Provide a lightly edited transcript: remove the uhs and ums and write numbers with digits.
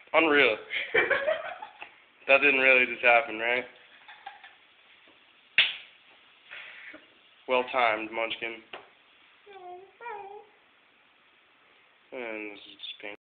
Unreal. That didn't really just happen, right? Well timed, Munchkin. And this is just pink.